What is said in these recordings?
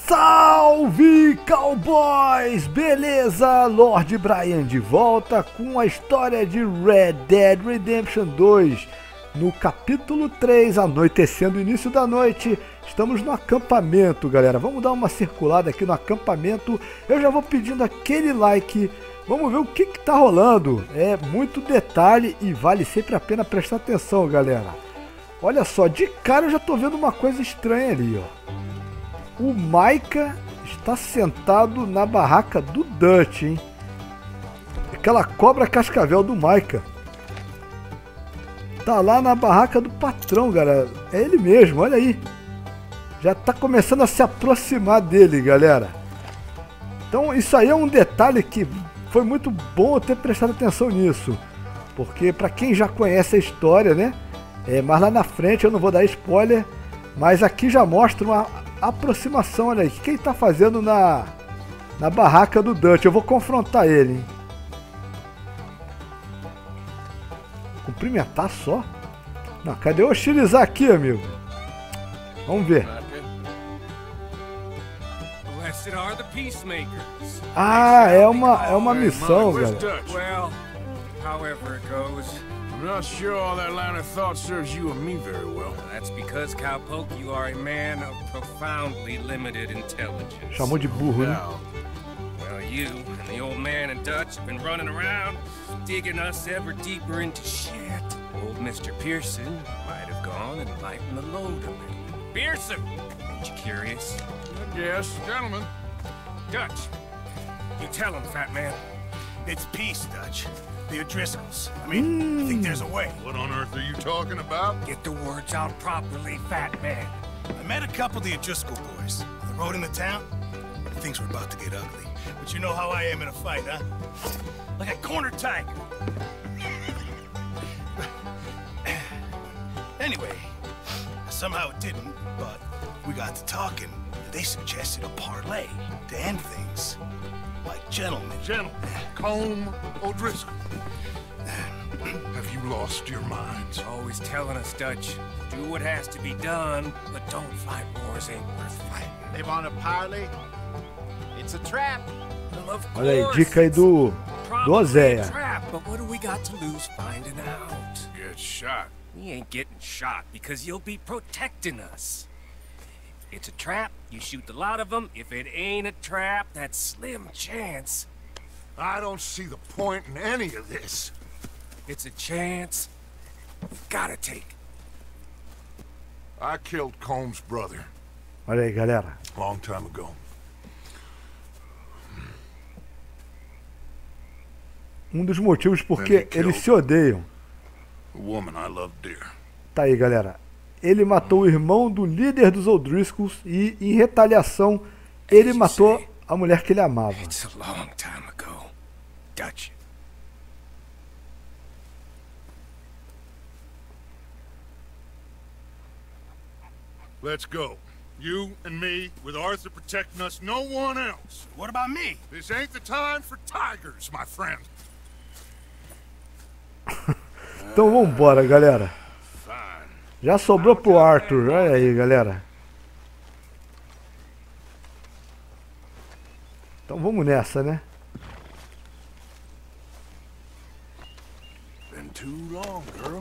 Salve, cowboys! Beleza? Lord Brian de volta com a história de Red Dead Redemption 2. No capítulo 3, anoitecendo o início da noite, estamos no acampamento, galera. Vamos dar uma circulada aqui no acampamento. Eu já vou pedindo aquele like. Vamos ver o que tá rolando. É muito detalhe e vale sempre a pena prestar atenção, galera. Olha só, de cara eu já tô vendo uma coisa estranha ali, ó. O Micah está sentado na barraca do Dutch, hein? Aquela cobra cascavel do Micah. Tá lá na barraca do patrão, galera. É ele mesmo, olha aí. Já tá começando a se aproximar dele, galera. Então isso aí é um detalhe que foi muito bom eu ter prestado atenção nisso. Porque pra quem já conhece a história, né? Mas lá na frente eu não vou dar spoiler. Mas aqui já mostra uma aproximação, olha aí. O que ele tá fazendo na barraca do Dutch? Eu vou confrontar ele, hein? Cumprimentar só? Não, cadê hostilizar aqui, amigo? Vamos ver. Ah, é uma missão, galera. I'm not sure all that line of thought serves you and me very well. That's because, Cowpoke, you are a man of profoundly limited intelligence. Chamou de burro, né? Well, you and the old man and Dutch have been running around, digging us ever deeper into shit. Old Mr. Pearson might have gone and lightened the load a little. Pearson! Ain't you curious? Yes, gentlemen. Dutch, you tell him, fat man. It's peace, Dutch. The O'Driscolls. I mean, I think there's a way. What on earth are you talking about? Get the words out properly, fat man. I met a couple of the O'Driscoll boys on the road in the town. Things were about to get ugly. But you know how I am in a fight, huh? Like a cornered tiger. Anyway, somehow it didn't, but we got to talking. They suggested a parlay to end things. Like gentlemen. Gentlemen, Colm O'Driscoll. Have you lost your minds? Always telling us, Dutch, do what has to be done, but don't fight wars ain't worth fighting. They want a parley? It's a trap. Well, of Olha aí, course, dica aí do Oséia. Trap, but what do we got to lose finding out? Get shot. We ain't getting shot because you'll be protecting us. It's a trap, you shoot the lot of them. If it ain't a trap, that's slim chance. I don't see the point in any of this. It's a chance you've gotta take. I killed Colm's brother. Olha aí, galera. Long time ago. Um dos motivos porque eles se odeiam. A woman I love dear. Tá aí, galera. Ele matou o irmão do líder dos O'Driscolls e, em retaliação, ele matou a mulher que ele amava. It's a long time ago, Dutch. Let's go. You and me, with Arthur protecting us, no one else. What about me? This ain't the time for tigers, my friend. Então vambora, galera. Já sobrou pro Arthur, olha aí, galera. Então vamos nessa, né? Been too long, girl.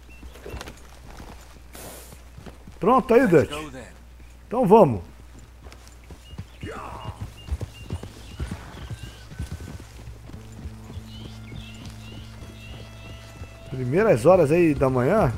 Pronto aí, Dutch? Então vamos. Primeiras horas aí da manhã.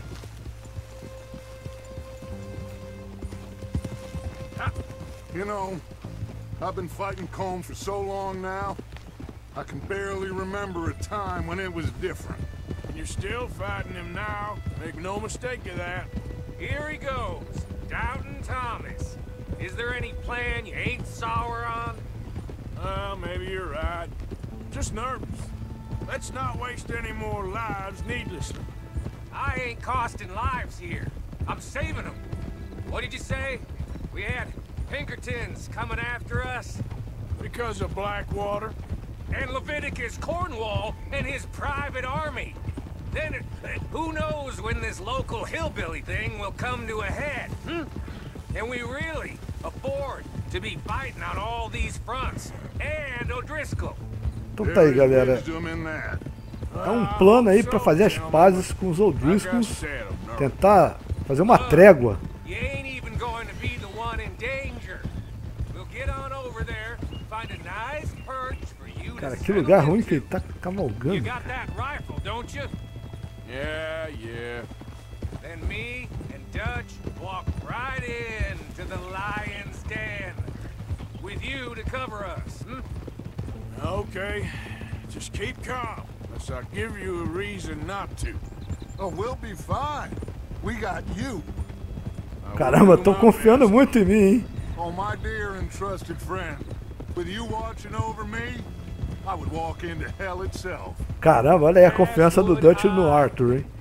You know, I've been fighting Colm for so long now, I can barely remember a time when it was different. And you're still fighting him now. Make no mistake of that. Here he goes, Doubting Thomas. Is there any plan you ain't sour on? Maybe you're right. Just nervous. Let's not waste any more lives needlessly. I ain't costing lives here. I'm saving them. What did you say? We had Pinkertons coming after us? Because of Blackwater? And Leviticus Cornwall and his private army. Then, who knows when this local hillbilly thing will come to a head, hmm? And we really afford to be fighting on all these fronts. And O'Driscoll. Então tá aí, galera. Wisdom in that. É um plano aí pra fazer as pazes com os O'Driscolls. Tentar fazer uma trégua. You ain't even going to be the one in danger. We'll get on over there, find a nice perch for you to Cara, que settle lugar ruim into. que ele tá You cavalgando. got that rifle, don't you? Yeah. Then me and Dutch walk right in to the lion's den. With you to cover us, Okay. Just keep calm, unless I give you a reason not to. Oh, we'll be fine. We got you. Caramba, tô confiando muito em mim, hein? Oh, my dear and trusted friend. With you watching over me, I would walk into hell itself. Caramba, olha aí a confiança do Dutch no Arthur, hein?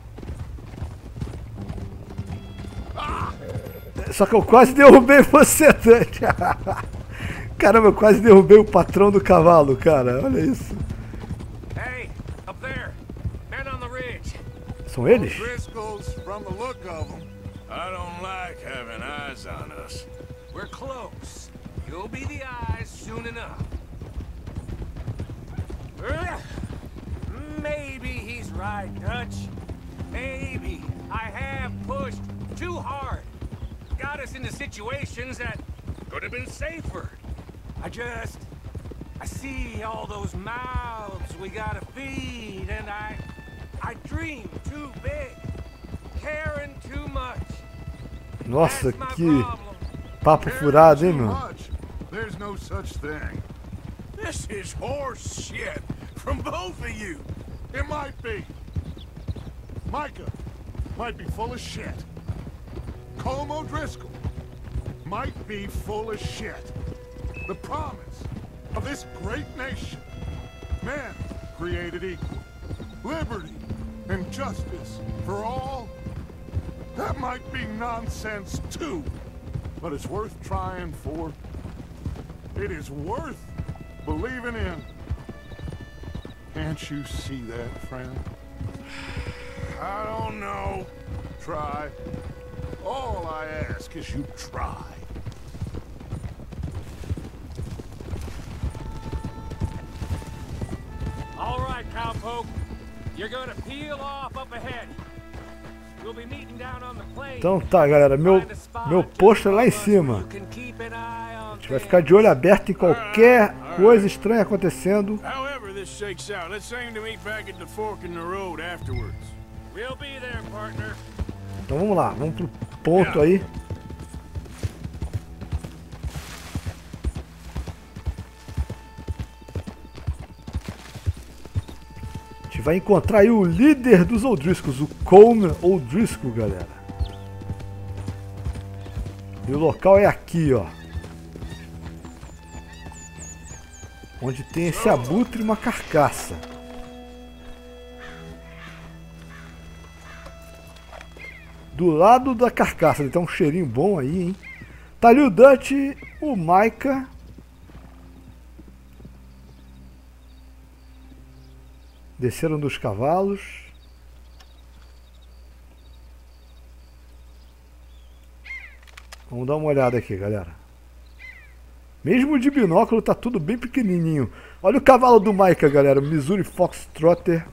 Só que eu quase derrubei você, Dutch. Caramba, eu quase derrubei o patrão do cavalo, cara. Olha isso. Hey, up there. Men on the ridge. São eles? Driscolls, from the look of them. I don't like having eyes on us. We're close. You'll be the eyes soon enough. Maybe he's right, Dutch. Maybe I have pushed too hard. Got us into situations that could have been safer. I see all those mouths we gotta feed, and I dream too big, caring too much. Nossa, That's my que problem. papo furado, hein, Too meu? much. There's no such thing. This is horse shit from both of you. It might be. Micah might be full of shit. Colm O'Driscoll might be full of shit. The promise of this great nation. Men created equal. Liberty and justice for all. That might be nonsense too. But it's worth trying for. It is worth believing in. Can't you see that, friend? I don't know. Try. All I ask is you try. All right, cowpoke. You're gonna peel off up ahead. We'll be meeting down on the plain. Então tá, galera, meu posto é lá em cima. You can keep an eye on A gente vai ficar de olho aberto em qualquer coisa estranha acontecendo. However this shakes out, let's aim to meet back at the fork in the road afterwards. We'll be there, partner. Então vamos lá, vamos pro ponto aí. A gente vai encontrar aí o líder dos O'Driscolls, o Colm O'Driscoll, galera. E o local é aqui, ó. Onde tem esse abutre e uma carcaça. Do lado da carcaça, ele tá um cheirinho bom aí, hein? Tá ali o Dutch, o Micah. Desceram dos cavalos. Vamos dar uma olhada aqui, galera. Mesmo de binóculo tá tudo bem pequenininho. Olha o cavalo do Micah, galera. Missouri Foxtrotter.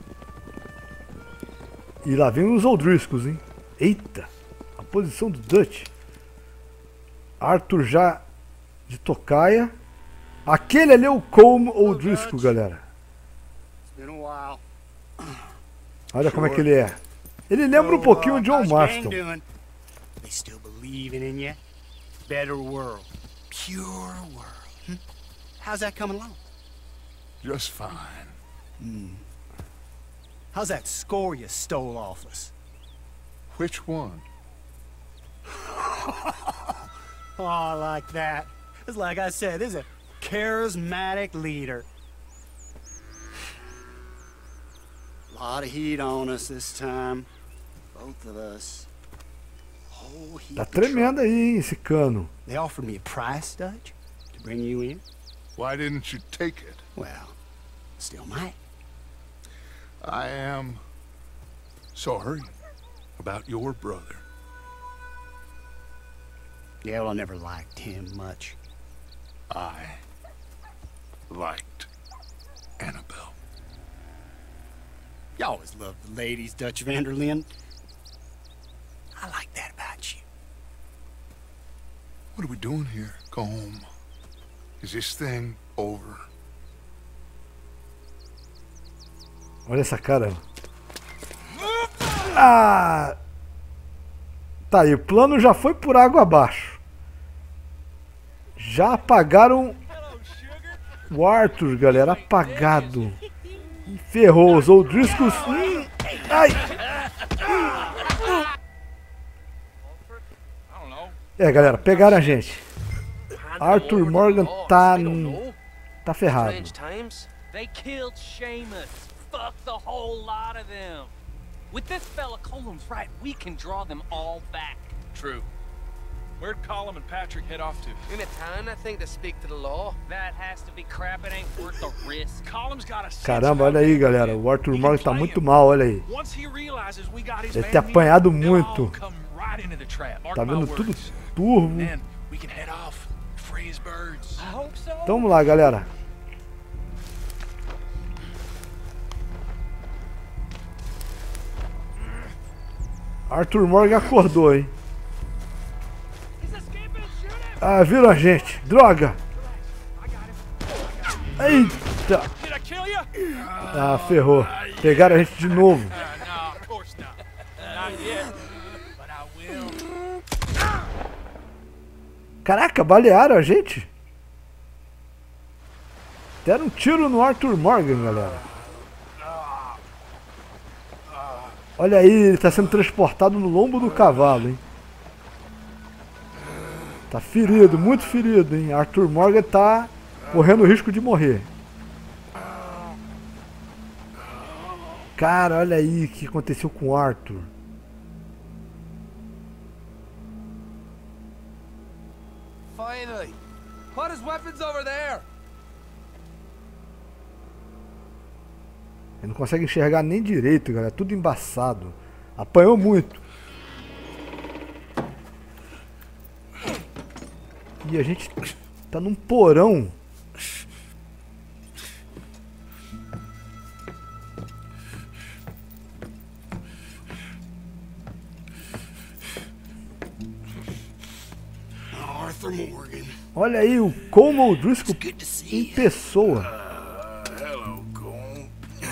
E lá vem os O'Driscolls, hein? Eita! A posição do Dutch. Arthur já de tocaia. Aquele ali é o Colm O'Driscoll, galera. Olha como é que ele é. Ele lembra um pouquinho o John Marston. They still believing in you? Better world. Pure world. How's that coming along? Just fine. How's that score you stole off us? Which one? Oh, I like that. It's like I said, this is a charismatic leader. Lot of heat on us this time. Both of us. Oh, heat Tá of trouble. tremendo aí, hein, esse cano. They offered me a price, Dutch, to bring you in. Why didn't you take it? Well, still might. I am sorry about your brother. Yeah, well, I never liked him much. I liked Annabelle. You always loved the ladies, Dutch van der Linde. I like that about you. What are we doing here? Go home. Is this thing over? Olha essa cara. Ah! Tá aí, o plano já foi por água abaixo. Já apagaram o Arthur, galera. Apagado. E ferrou, usou o Driscoll. Ai! Galera, pegaram a gente. Arthur Morgan tá ferrado. They killed Seamus. Fuck the whole lot of them. With this fella Colum's right, we can draw them all back. True. Where'd Colum and Patrick head off to? In a town, I think, to speak to the law. That has to be crap. It ain't worth the risk. Colum's got a sense. Caramba, olha aí, galera. O Arthur Morgan tá muito mal, olha aí. Deve ter apanhado muito. Tá vendo tudo turvo. Então vamos lá, galera. Arthur Morgan acordou, hein? Ah, viram a gente. Droga! Eita! Ah, ferrou. Pegaram a gente de novo. Caraca, balearam a gente. Deram um tiro no Arthur Morgan, galera. Olha aí, ele está sendo transportado no lombo do cavalo, hein? Tá ferido, muito ferido, hein? Arthur Morgan tá correndo o risco de morrer. Cara, olha aí o que aconteceu com o Arthur. Finally. Put his weapons over there. Ele não consegue enxergar nem direito, galera. Tudo embaçado. Apanhou muito. E a gente tá num porão. Arthur Morgan. Olha aí o Colm Driscoll em pessoa. Hello, Colm.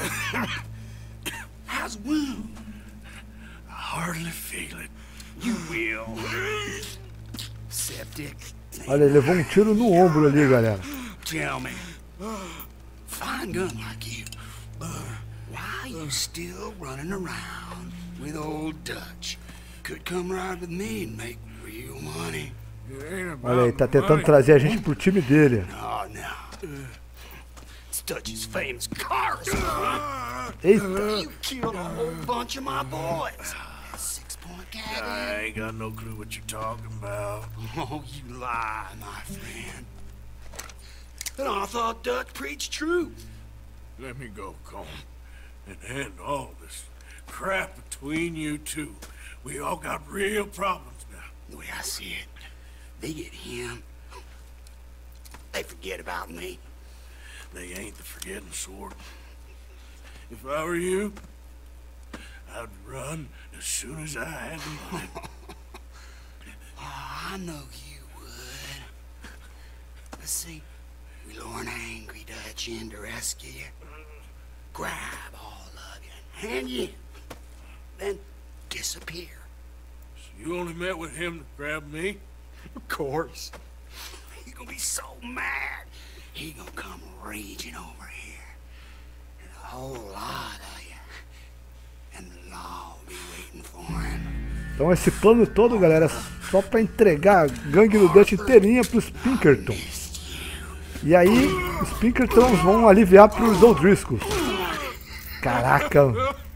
How's the wound? I hardly feel it. You will. Septic. Olha, ele levou um tiro no ombro ali, galera. Tell me, fine gun like you, why you still running around with old Dutch? Could come right with me and make real money. Olha aí, tá tentando trazer a gente pro time dele. Oh, no. It's Dutch's famous cars. Eita. You killed a whole bunch of my boys. Six-point gag. I ain't got no clue what you're talking about. Oh, you lie, my friend. And I thought Dutch preached truth. Let me go, Colm, and end all this crap between you two. We all got real problems now. The way I see it, they get him, they forget about me. They ain't the forgetting sort. If I were you, I'd run as soon as I had the money. Oh, I know you would. Let's see, we lure an angry Dutch in to rescue you, grab all of you, and hand you, then disappear. So you only met with him to grab me? Of course. He's gonna be so mad, he gonna come raging over here. And a whole lot of you. And the law will be waiting for him. Então esse plano todo, galera, é só pra entregar a gangue do Dutch inteirinha pros Pinkerton. E aí, os Pinkertons vão aliviar pros O'Driscolls. Caraca!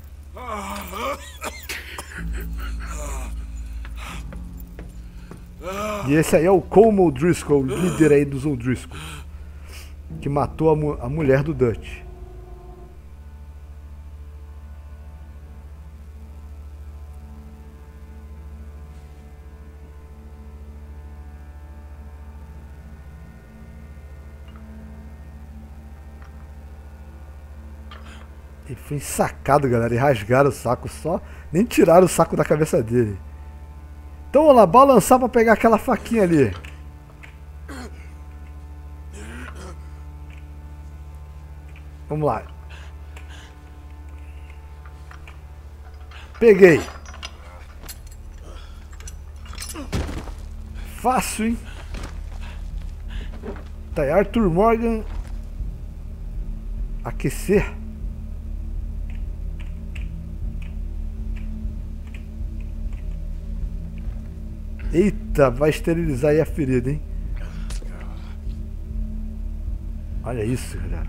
E esse aí é o Colm O'Driscoll, líder aí dos O'Driscolls, que matou a mulher do Dutch. Ele foi ensacado, galera, e rasgaram o saco só. Nem tiraram o saco da cabeça dele. Então vamos lá, balançar pra pegar aquela faquinha ali. Vamos lá. Peguei. Fácil, hein? Tá aí, Arthur Morgan. Aquecer. Eita, vai esterilizar aí a ferida, hein? Olha isso, galera.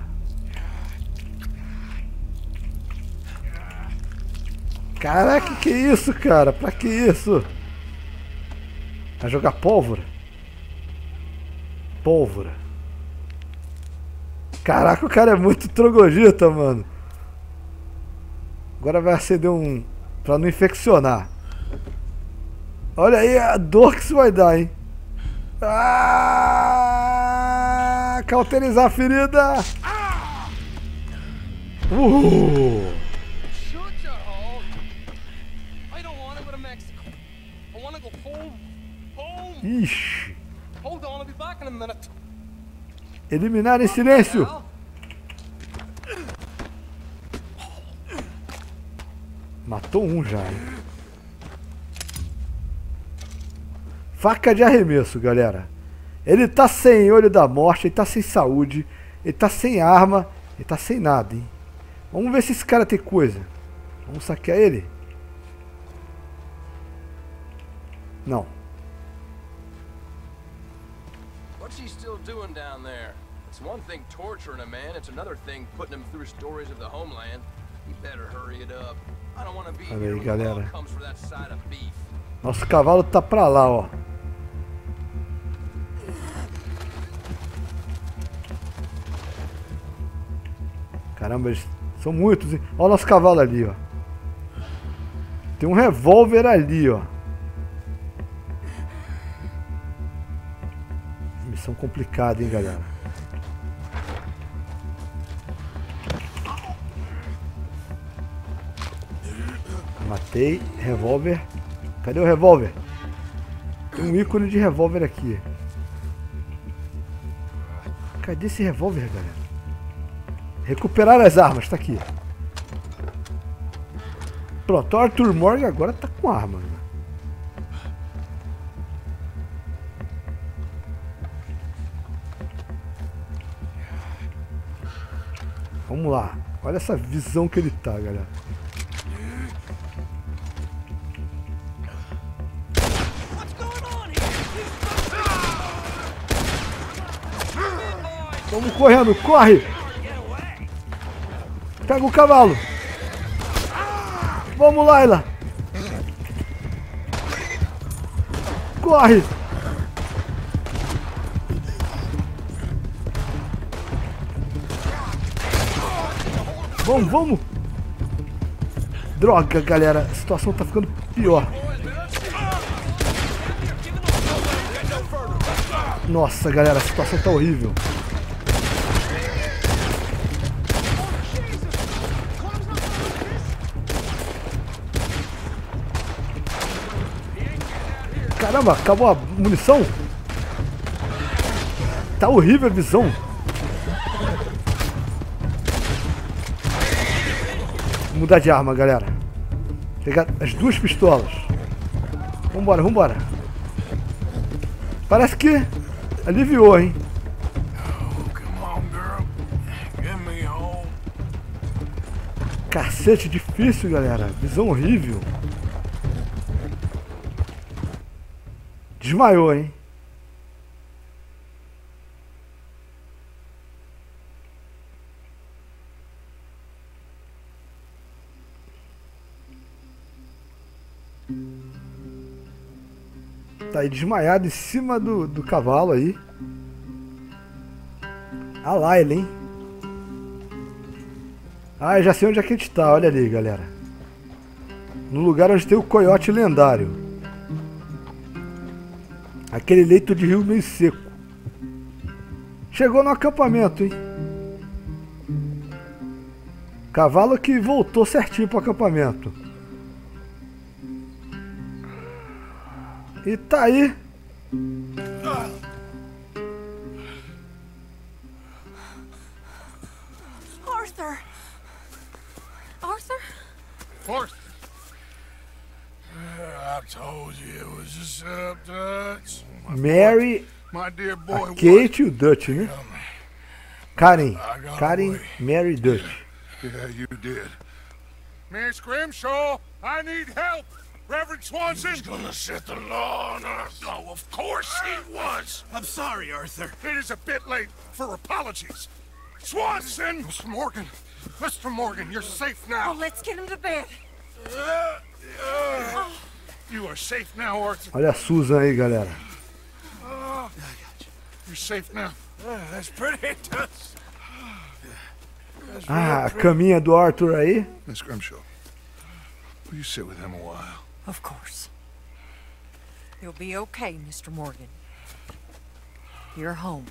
Caraca, que isso, cara? Pra que isso? Vai jogar pólvora? Pólvora. Caraca, o cara é muito troglodita, mano. Agora vai acender um... pra não infeccionar. Olha aí a dor que isso vai dar, hein? Ah, cauterizar a ferida. Ixi. Eliminar em silêncio. Matou um já, hein? Faca de arremesso, galera. Ele tá sem olho da morte, ele tá sem saúde, ele tá sem arma, ele tá sem nada, hein? Vamos ver se esse cara tem coisa. Vamos saquear ele? Não. What's he still doing down there? It's one thing torturing a man, it's another thing putting him through stories of the homeland. He better hurry it up. I don't want to be here when the law comes for that side of beef. Nosso cavalo tá pra lá, ó. Caramba, eles são muitos, hein? Olha o nosso cavalo ali, ó. Tem um revólver ali, ó. Missão complicada, hein, galera. Matei. Revólver. Cadê o revólver? Tem um ícone de revólver aqui. Cadê esse revólver, galera? Recuperar as armas, tá aqui. Pronto, o Arthur Morgan agora tá com arma. Vamos lá. Olha essa visão que ele tá, galera. Vamos correndo, corre! Pega o cavalo! Vamos, Layla! Corre! Vamos, vamos! Droga, galera, a situação tá ficando pior. Nossa, galera, a situação tá horrível. Caramba, acabou a munição? Tá horrível a visão. Vou mudar de arma, galera. Pegar as duas pistolas. Vambora, vambora. Parece que aliviou, hein? Cacete, difícil, galera. Visão horrível. Desmaiou, hein? Tá aí desmaiado em cima do cavalo aí. A Layla, hein? Ah, eu já sei onde é que a gente tá. Olha ali, galera. No lugar onde tem o coiote lendário. Aquele leito de rio meio seco. Chegou no acampamento, hein? Cavalo que voltou certinho pro acampamento. E tá aí. Arthur! Arthur? Forrest! I told you it was a setup, Dutch. Mary, My dear boy, a Kate e o Dutch, né? Karen, Mary, Dutch. Yeah, you did. Miss Grimshaw, I need help! Reverend Swanson! He's gonna set the law on us. Oh, of course he was. I'm sorry, Arthur. It is a bit late for apologies. Swanson! Mr. Morgan, you're safe now. Oh, let's get him to bed. You are safe now, Arthur. Olha a Susan aí, galera. You're safe now. That's pretty, Dutch. Ah, a caminha do Arthur aí. Miss Grimshaw, will you sit with him a while? Of course. You'll be okay, Mr. Morgan. You're home.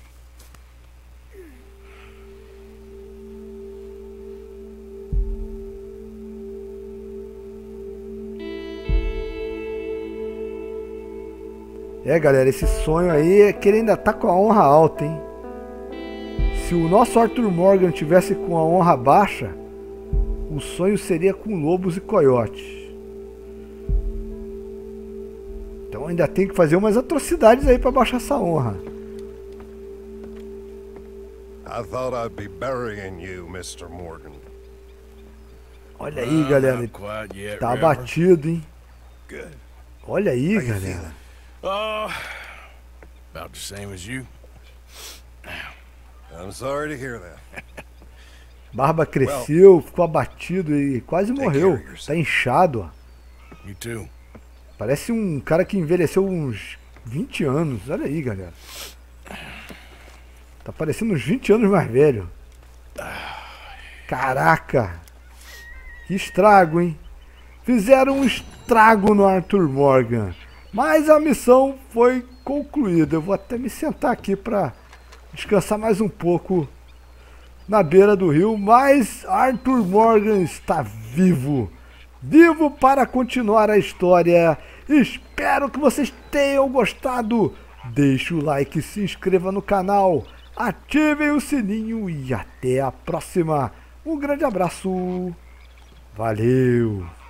É, galera, esse sonho aí é que ele ainda tá com a honra alta, hein? Se o nosso Arthur Morgan tivesse com a honra baixa, o sonho seria com lobos e coiotes. Então ainda tem que fazer umas atrocidades aí pra baixar essa honra. I thought I'd be burying you, Mr. Morgan. Olha aí, galera, tá abatido, hein? Good. Olha aí, galera. About the same as you. I'm sorry to hear that. Barba cresceu, ficou abatido e quase morreu. Tá inchado, ó. You too. Parece um cara que envelheceu uns 20 anos. Olha aí, galera. Tá parecendo uns 20 anos mais velho. Caraca. Que estrago, hein? Fizeram um estrago no Arthur Morgan. Mas a missão foi concluída. Eu vou até me sentar aqui para descansar mais um pouco na beira do rio. Mas Arthur Morgan está vivo. Vivo para continuar a história. Espero que vocês tenham gostado. Deixe o like, se inscreva no canal. Ativem o sininho e até a próxima. Um grande abraço. Valeu.